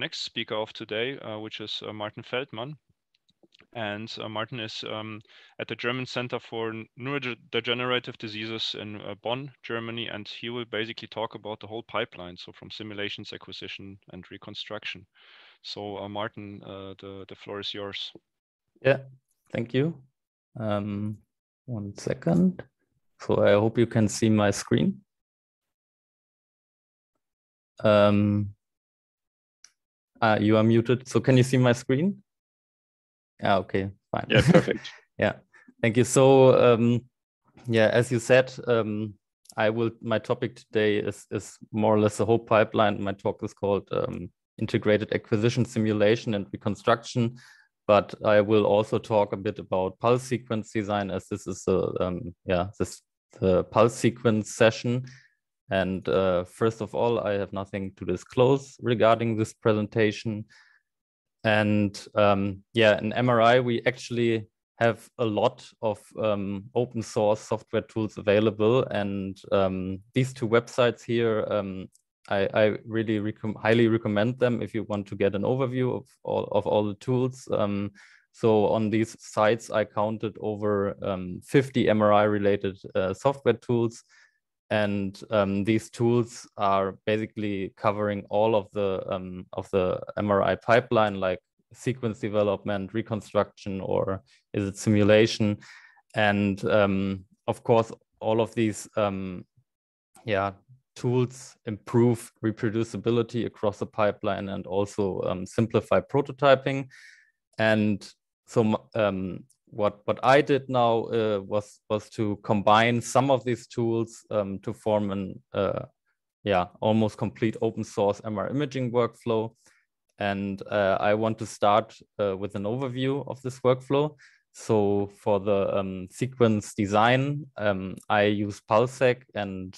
next speaker of today, which is Martin Feldmann. And Martin is at the German Center for Neurodegenerative Diseases in Bonn, Germany, and he will basically talk about the whole pipeline, so from simulations, acquisition, and reconstruction. So Martin, the floor is yours. Yeah, thank you. 1 second. So I hope you can see my screen. You are muted. So can you see my screen? Yeah, okay, fine. Yeah, perfect. Yeah, thank you. So yeah, as you said, my topic today is more or less the whole pipeline. My talk is called Integrated Acquisition, Simulation, and Reconstruction. But I will also talk a bit about pulse sequence design, as this is the pulse sequence session. And first of all, I have nothing to disclose regarding this presentation. And yeah, in MRI, we actually have a lot of open source software tools available. And these two websites here, I really highly recommend them if you want to get an overview of all the tools. So on these sites, I counted over 50 MRI related software tools. And these tools are basically covering all of the MRI pipeline, like sequence development, reconstruction, or is it simulation? And of course, all of these tools improve reproducibility across the pipeline and also simplify prototyping. And so what I did now was to combine some of these tools to form an almost complete open source MR imaging workflow. And I want to start with an overview of this workflow. So for the sequence design, I use PulseSec, and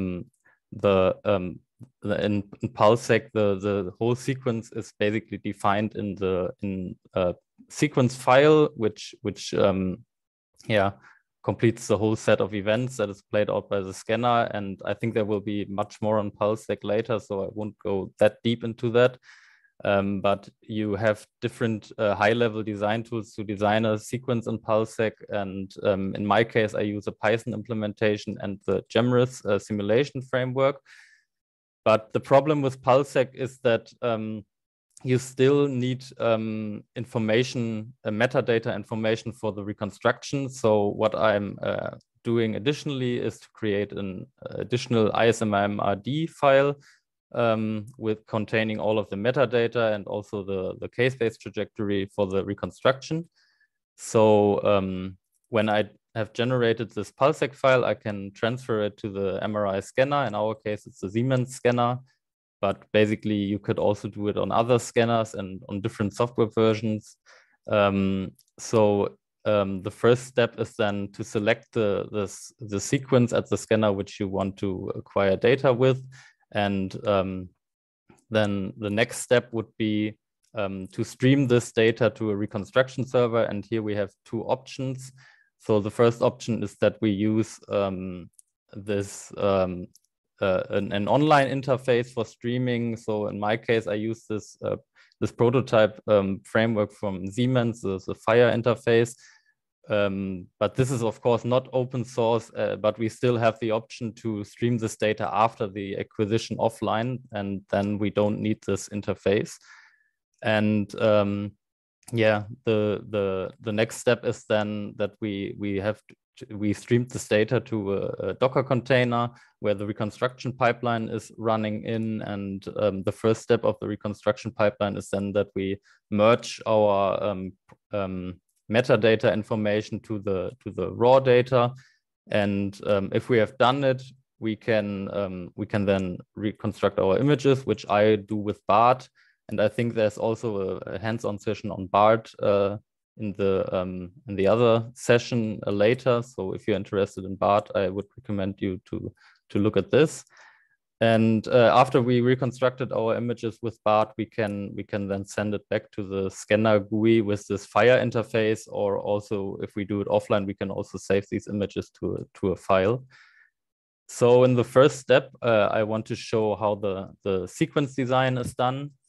in PulseSec, the whole sequence is basically defined in a sequence file, which completes the whole set of events that is played out by the scanner. And I think there will be much more on PulseSec later, so I won't go that deep into that. But you have different high-level design tools to design a sequence in PulseSec. And in my case, I use a Python implementation and the GEMRIS simulation framework. But the problem with PulseSec is that you still need information, metadata information for the reconstruction. So what I'm doing additionally is to create an additional ISMRD file with containing all of the metadata and also the case-based trajectory for the reconstruction. So when I have generated this PulseSec file, I can transfer it to the MRI scanner. In our case, it's the Siemens scanner, but basically you could also do it on other scanners and on different software versions. So the first step is then to select the sequence at the scanner which you want to acquire data with. And then the next step would be to stream this data to a reconstruction server. And here we have two options. So the first option is that we use an online interface for streaming. So in my case, I use this prototype framework from Siemens, the FHIR interface. But this is, of course, not open source, but we still have the option to stream this data after the acquisition offline, and then we don't need this interface. And the next step is then that we streamed this data to a Docker container where the reconstruction pipeline is running in. And the first step of the reconstruction pipeline is then that we merge our metadata information to the raw data. And if we have done it, we can then reconstruct our images, which I do with BART. And I think there's also a hands-on session on BART in the other session later. So if you're interested in BART, I would recommend you to look at this. And after we reconstructed our images with BART, we can then send it back to the scanner GUI with this FHIR interface, or also if we do it offline, we can also save these images to a file. So in the first step, I want to show how the sequence design is done.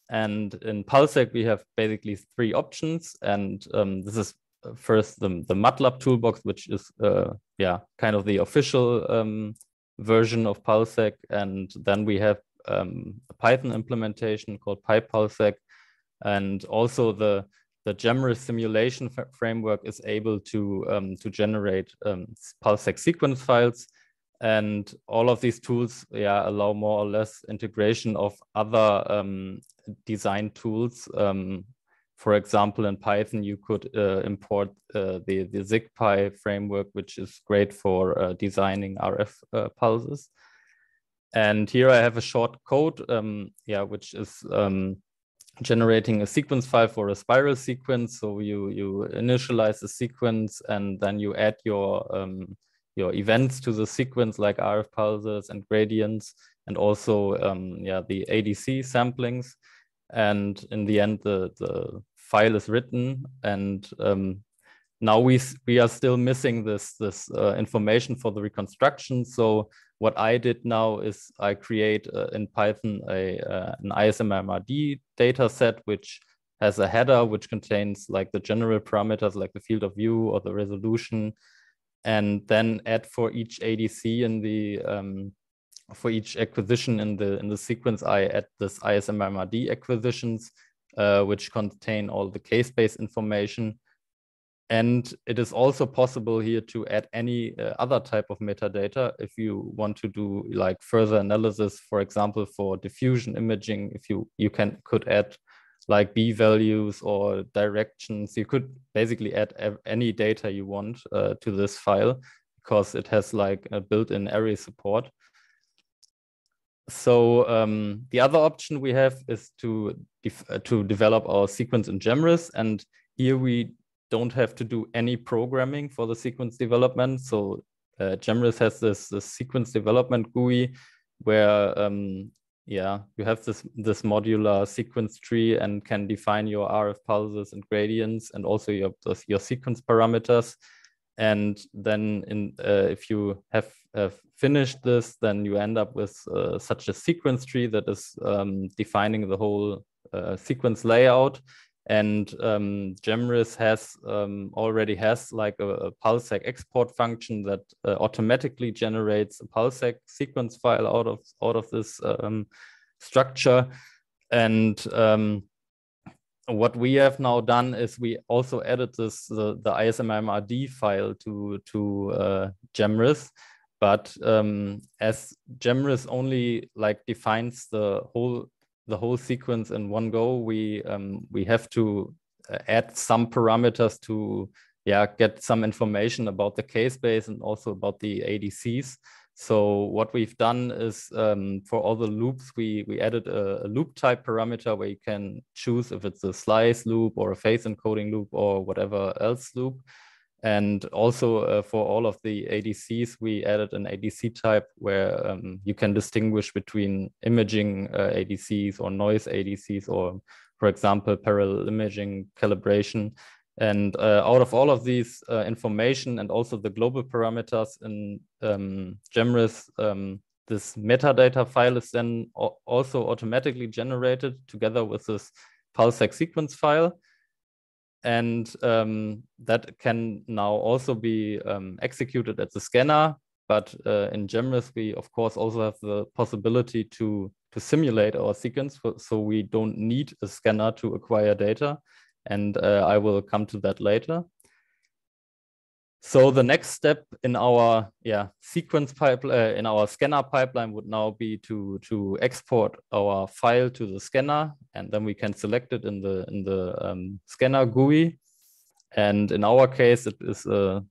And in PulseSec, we have basically 3 options. And this is first the MATLAB toolbox, which is kind of the official version of PulseSec. And then we have a Python implementation called PyPulseSec. And also the GEMRIS simulation framework is able to generate PulseSec sequence files. And all of these tools allow more or less integration of other design tools. For example, in Python, you could import the ZigPy framework, which is great for designing RF pulses. And here I have a short code, which is generating a sequence file for a spiral sequence. So you initialize the sequence, and then you add your events to the sequence, like RF pulses and gradients, and also the ADC samplings. And in the end, the file is written, and now we are still missing this information for the reconstruction. So what I did now is I create in Python an ISMRD data set, which has a header which contains like the general parameters, like the field of view or the resolution, and then add for each ADC in the for each acquisition in the sequence, I add this ISMRD acquisitions, which contain all the case-based information. And it is also possible here to add any other type of metadata if you want to do like further analysis, for example, for diffusion imaging. If you could add like B values or directions. You could basically add any data you want to this file, because it has like a built-in array support. So the other option we have is to develop our sequence in GEMRIS, and here we don't have to do any programming for the sequence development. So GEMRIS has this sequence development GUI where you have this modular sequence tree and can define your RF pulses and gradients, and also your sequence parameters. And then if you have finished this, then you end up with such a sequence tree that is defining the whole sequence layout. And GEMRIS already has like a PulseSec export function that automatically generates a PulseSec sequence file out of this structure. And what we have now done is we also added the ISMRD file to GEMRIS, but as GEMRIS only like defines the whole sequence in one go, we have to add some parameters to get some information about the case base and also about the ADCs. So what we've done is for all the loops, we added a loop type parameter where you can choose if it's a slice loop or a phase encoding loop or whatever else loop. And also for all of the ADCs, we added an ADC type where you can distinguish between imaging ADCs or noise ADCs, or, for example, parallel imaging calibration. And out of all of these information and also the global parameters in GEMRIS, this metadata file is then also automatically generated together with this PulseSec sequence file. And that can now also be executed at the scanner. But in GEMRIS, we, of course, also have the possibility to simulate our sequence. So we don't need a scanner to acquire data. And I will come to that later. So the next step in our sequence pipeline, in our scanner pipeline, would now be to export our file to the scanner, and then we can select it in the scanner GUI. And in our case, it is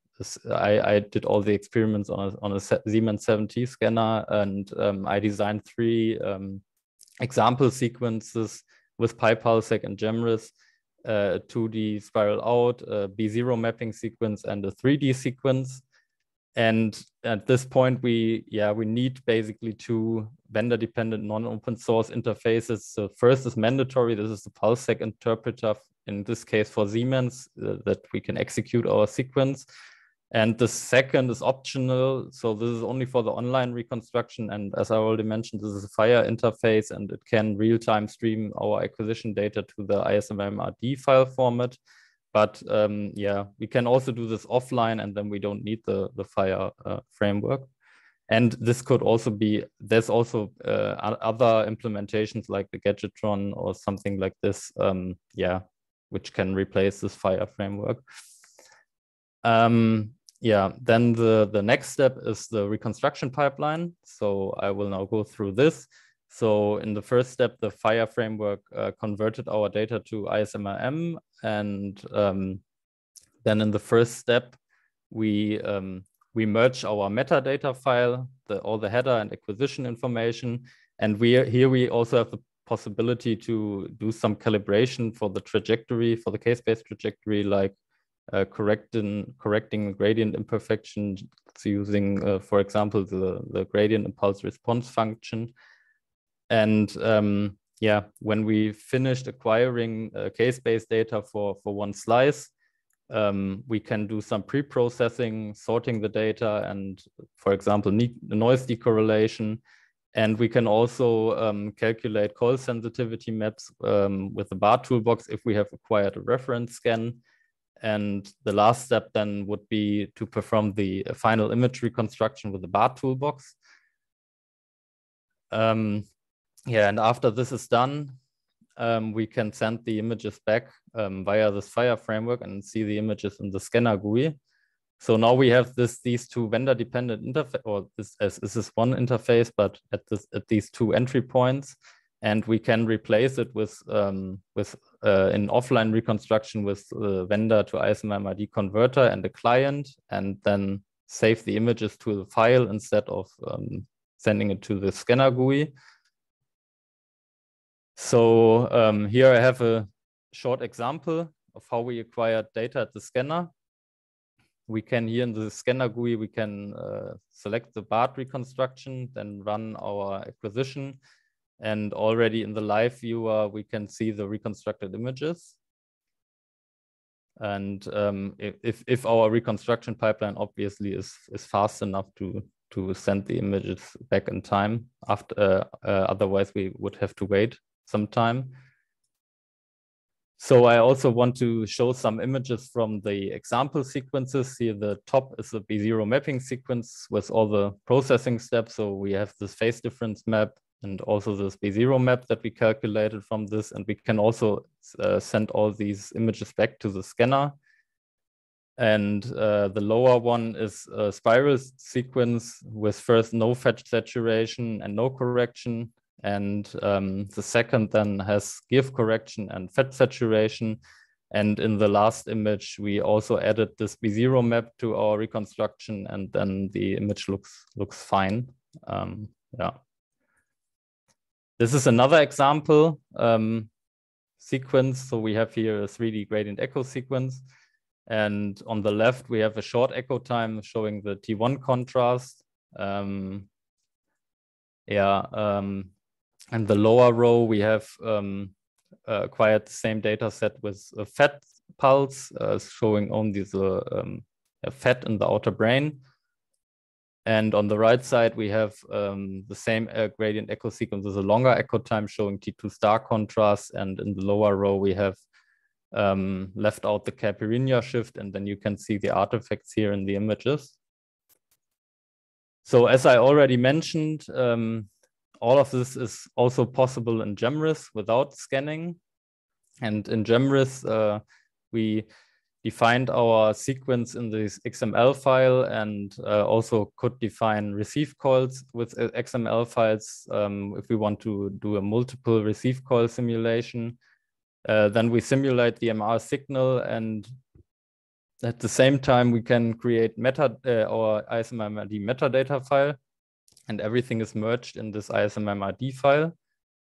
I did all the experiments on a Siemens 7T scanner, and I designed 3 example sequences with PyPulseSec and GEMRIS. 2D spiral out, B0 mapping sequence, and a 3D sequence. And at this point, we need basically 2 vendor-dependent non-open source interfaces. So first is mandatory. This is the PulseSec interpreter, in this case for Siemens, that we can execute our sequence. And the second is optional. So this is only for the online reconstruction. And as I already mentioned, this is a FHIR interface, and it can real-time stream our acquisition data to the ISMRD file format. But yeah, we can also do this offline, and then we don't need the FHIR framework. And this could also be, there's also other implementations like the Gadgetron or something like this, yeah, which can replace this FHIR framework. Yeah, then the next step is the reconstruction pipeline. So I will now go through this. So in the first step, the FHIR framework converted our data to ISMRM. And then in the first step, we merge our metadata file, all the header and acquisition information. And here we also have the possibility to do some calibration for the trajectory, for the case-based trajectory, like correcting gradient imperfections using, for example, the gradient impulse response function. And yeah, when we finished acquiring case-based data for one slice, we can do some pre-processing, sorting the data, and, for example, noise decorrelation. And we can also calculate call sensitivity maps with the BAR toolbox if we have acquired a reference scan. And the last step then would be to perform the final image reconstruction with the BAR toolbox. Yeah, and after this is done, we can send the images back via this FHIR framework and see the images in the scanner GUI. So now we have these two vendor-dependent interface, or this is one interface, but at these two entry points, and we can replace it with an offline reconstruction with the vendor to ISMRD converter and the client, and then save the images to the file instead of sending it to the scanner GUI. So here I have a short example of how we acquired data at the scanner. We can, here in the scanner GUI, we can select the BART reconstruction, then run our acquisition. And already in the live viewer, we can see the reconstructed images. And if our reconstruction pipeline obviously is fast enough to send the images back in time, after otherwise we would have to wait some time. So I also want to show some images from the example sequences. Here the top is a B0 mapping sequence with all the processing steps. So we have this phase difference map and also this B0 map that we calculated from this. And we can also send all these images back to the scanner. And the lower one is a spiral sequence with first no fetch saturation and no correction. And the second then has GIF correction and fetch saturation. And in the last image, we also added this B0 map to our reconstruction, and then the image looks fine. Yeah. This is another example sequence. So we have here a 3D gradient echo sequence. And on the left, we have a short echo time showing the T1 contrast. And the lower row, we have acquired the same data set with a fat pulse, showing only the fat in the outer brain. And on the right side, we have the same gradient echo sequence with a longer echo time showing T2 star contrast. And in the lower row, we have left out the Caipirinha shift, and then you can see the artifacts here in the images. So as I already mentioned, all of this is also possible in GEMRIS without scanning. And in GEMRIS, we defined our sequence in this XML file, and also could define receive calls with XML files if we want to do a multiple receive call simulation. Then we simulate the MR signal, and at the same time, we can create our ISMRD metadata file, and everything is merged in this ISMRD file.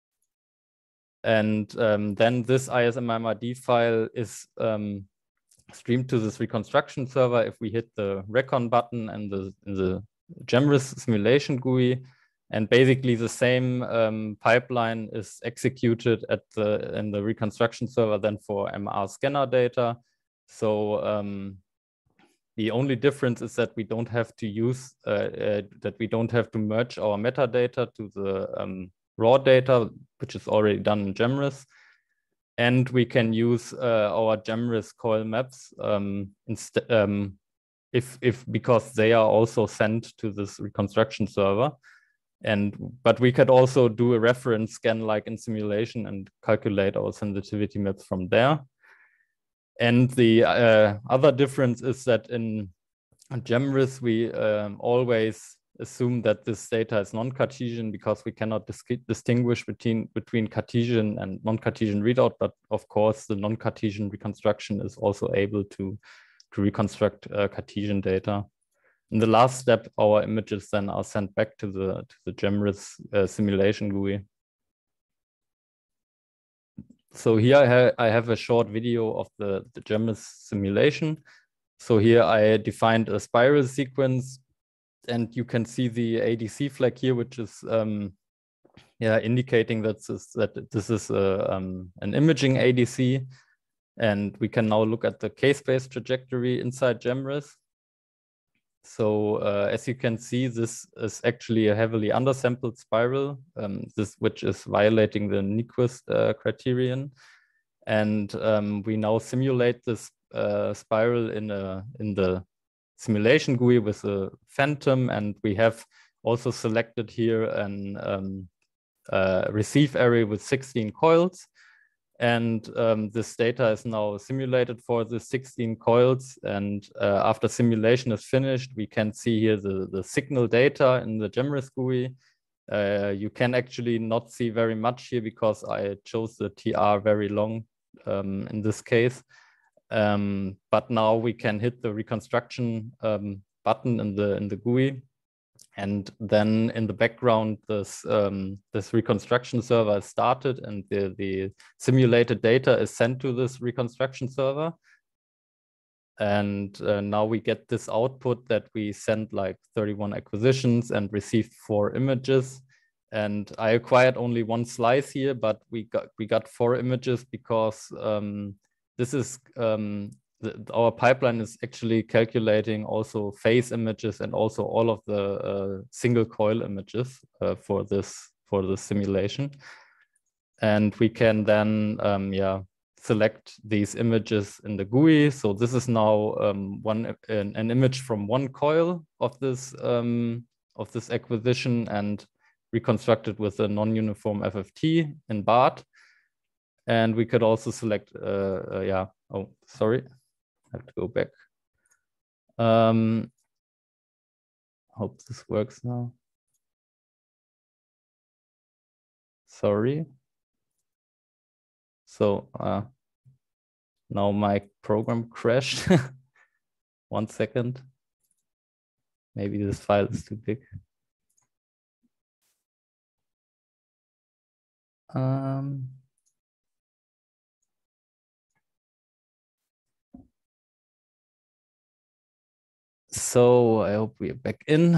And then this ISMRD file is streamed to this reconstruction server if we hit the recon button and in the GEMRIS simulation GUI. And basically the same pipeline is executed in the reconstruction server then for MR scanner data. So The only difference is that we don't have to use that we don't have to merge our metadata to the raw data, which is already done in GEMRIS, and we can use our GEMRIS coil maps because they are also sent to this reconstruction server. But we could also do a reference scan like in simulation and calculate our sensitivity maps from there. And the other difference is that in GEMRIS, we always assume that this data is non-Cartesian because we cannot distinguish between Cartesian and non-Cartesian readout. But of course, the non-Cartesian reconstruction is also able to reconstruct Cartesian data. In the last step, our images then are sent back to the GEMRIS simulation GUI. So here I have a short video of the GEMRIS simulation. So here I defined a spiral sequence, and you can see the ADC flag here, which is indicating that this is an imaging ADC. And we can now look at the k-space trajectory inside GEMRIS. So as you can see, this is actually a heavily undersampled spiral, which is violating the Nyquist criterion. And we now simulate this spiral in the simulation GUI with a phantom, and we have also selected here an receive array with 16 coils. And this data is now simulated for the 16 coils. And after simulation is finished, we can see here the signal data in the GEMRIS GUI. You can actually not see very much here because I chose the TR very long in this case. But now we can hit the reconstruction button in the GUI. And then in the background, this reconstruction server is started, and the simulated data is sent to this reconstruction server. And now we get this output that we sent like 31 acquisitions and received 4 images. And I acquired only 1 slice here, but we got 4 images because this is our pipeline is actually calculating also phase images and also all of the single coil images for this simulation. And we can then select these images in the GUI. So this is now an image from 1 coil of this acquisition and reconstructed with a non-uniform FFT in BART. And we could also select oh, sorry. I have to go back. Hope this works now. Sorry. So now my program crashed. 1 second. Maybe this file is too big. So I hope we are back in.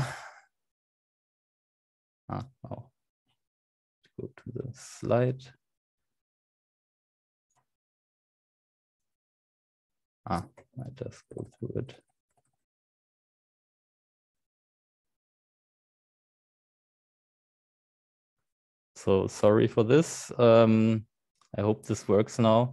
Oh. Go to the slide. I just go through it. So sorry for this. I hope this works now.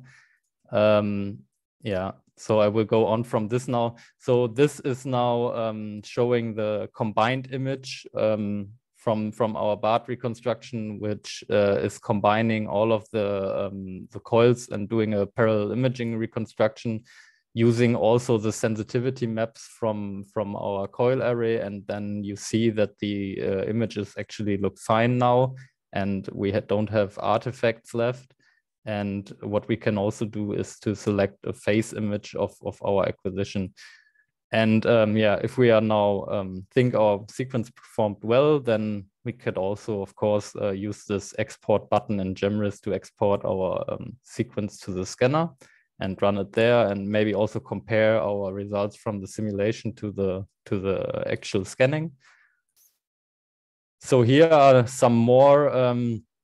Yeah. So I will go on from this now. So this is now showing the combined image from our BART reconstruction, which is combining all of the coils and doing a parallel imaging reconstruction using also the sensitivity maps from our coil array. And then you see that the images actually look fine now, and we don't have artifacts left. And what we can also do is to select a phase image of our acquisition. And if we are now think our sequence performed well, then we could also, of course, use this export button in GEMRIS to export our sequence to the scanner and run it there, and maybe also compare our results from the simulation to the actual scanning. So here are some more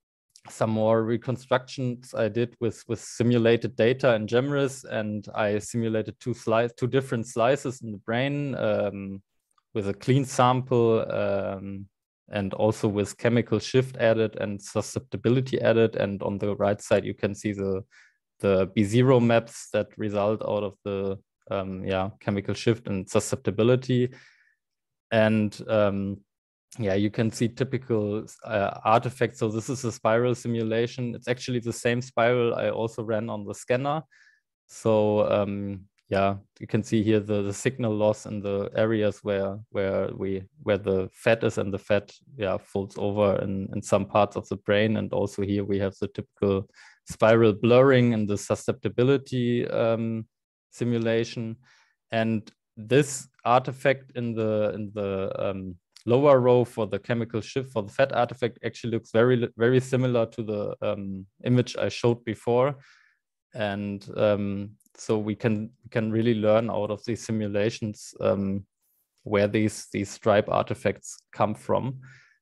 some more reconstructions I did with simulated data in GEMRIS, and I simulated two different slices in the brain with a clean sample and also with chemical shift added and susceptibility added. And on the right side, you can see the B0 maps that result out of the chemical shift and susceptibility. And yeah, you can see typical artifacts. So this is a spiral simulation. It's actually the same spiral I also ran on the scanner. So yeah, you can see here the signal loss in the areas where the fat is, and the fat folds over in some parts of the brain. And also here we have the typical spiral blurring and the susceptibility simulation. And this artifact in the lower row for the chemical shift for the fat artifact actually looks very, very similar to the image I showed before. And so we can really learn out of these simulations where these stripe artifacts come from.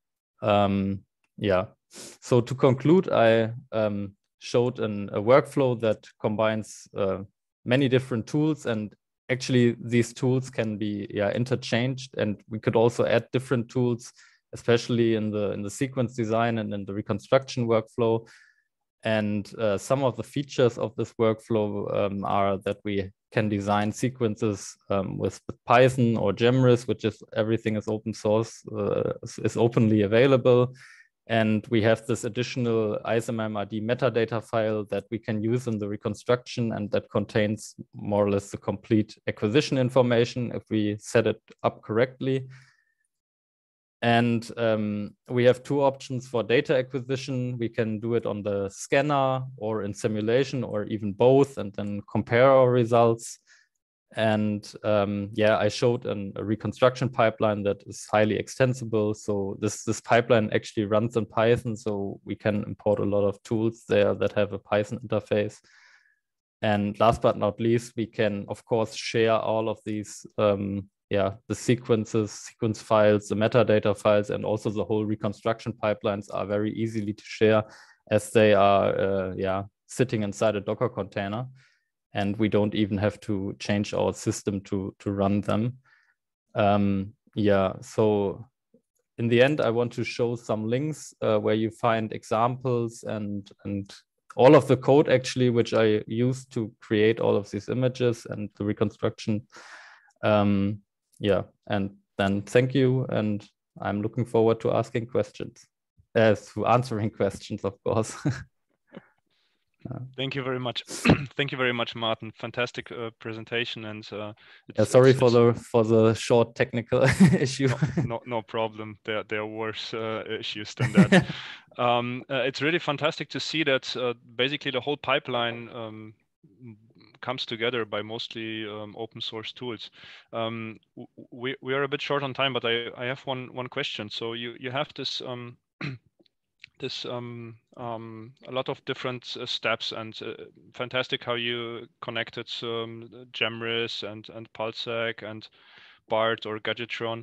Yeah. So to conclude, I showed a workflow that combines many different tools, and actually these tools can be interchanged, and we could also add different tools, especially in the sequence design and in the reconstruction workflow. And some of the features of this workflow are that we can design sequences with Python or GEMRIS, which is everything is open source, is openly available. And we have this additional ISMRD metadata file that we can use in the reconstruction, and that contains more or less the complete acquisition information if we set it up correctly. And we have two options for data acquisition. We can do it on the scanner or in simulation, or even both, and then compare our results. And yeah, I showed a reconstruction pipeline that is highly extensible. So this pipeline actually runs in Python, so we can import a lot of tools there that have a Python interface. And last but not least, we can, of course, share all of these the sequence files, the metadata files, and also the whole reconstruction pipelines are very easily to share, as they are sitting inside a Docker container. And we don't even have to change our system to run them. Yeah, so in the end, I want to show some links where you find examples and all of the code actually, which I used to create all of these images and the reconstruction. Yeah, and then thank you. And I'm looking forward to asking questions, to answering questions, of course. Thank you very much. Thank you very much, Martin. Fantastic presentation. And sorry for the short technical issue. No problem. There are worse issues than that. It's really fantastic to see that basically the whole pipeline comes together by mostly open source tools. We are a bit short on time, but I have one question. So you have this a lot of different steps, and fantastic how you connected GEMRIS and PulseSec and BART or Gadgetron.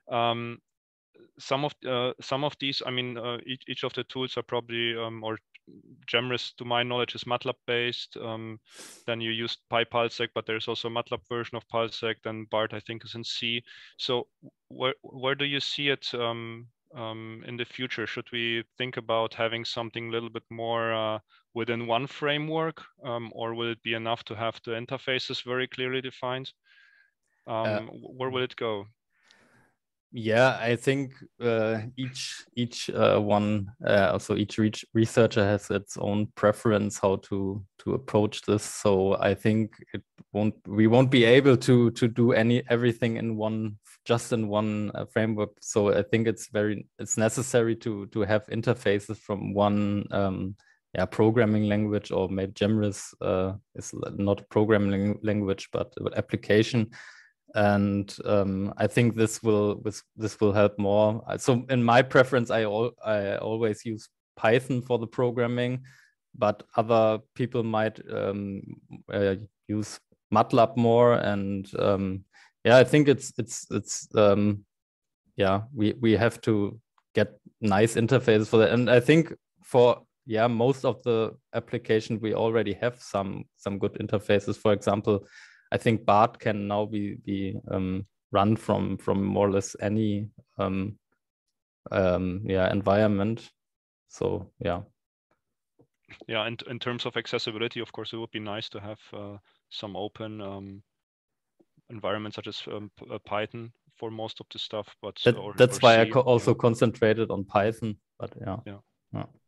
Some of these, I mean, each of the tools are probably or GEMRIS, to my knowledge, is MATLAB based. Then you use PyPulseSec, but there's also a MATLAB version of PulseSec. Then BART, I think, is in C. So where do you see it in the future? Should we think about having something a little bit more within one framework, or will it be enough to have the interfaces very clearly defined? Where will it go? Yeah, I think each researcher has its own preference how to approach this. So I think we won't be able to do everything in one framework. So I think it's necessary to have interfaces from one programming language, or maybe GEMRIS is not a programming language but an application. And I think this will help more. So in my preference, I always use Python for the programming, but other people might use MATLAB more. And I think we have to get nice interfaces for that. And I think for yeah, most of the application we already have some good interfaces. For example, I think BART can now be run from more or less any environment. So yeah. Yeah, and in terms of accessibility, of course, it would be nice to have some open environments such as Python for most of the stuff. But that's why I also concentrated on Python. But yeah.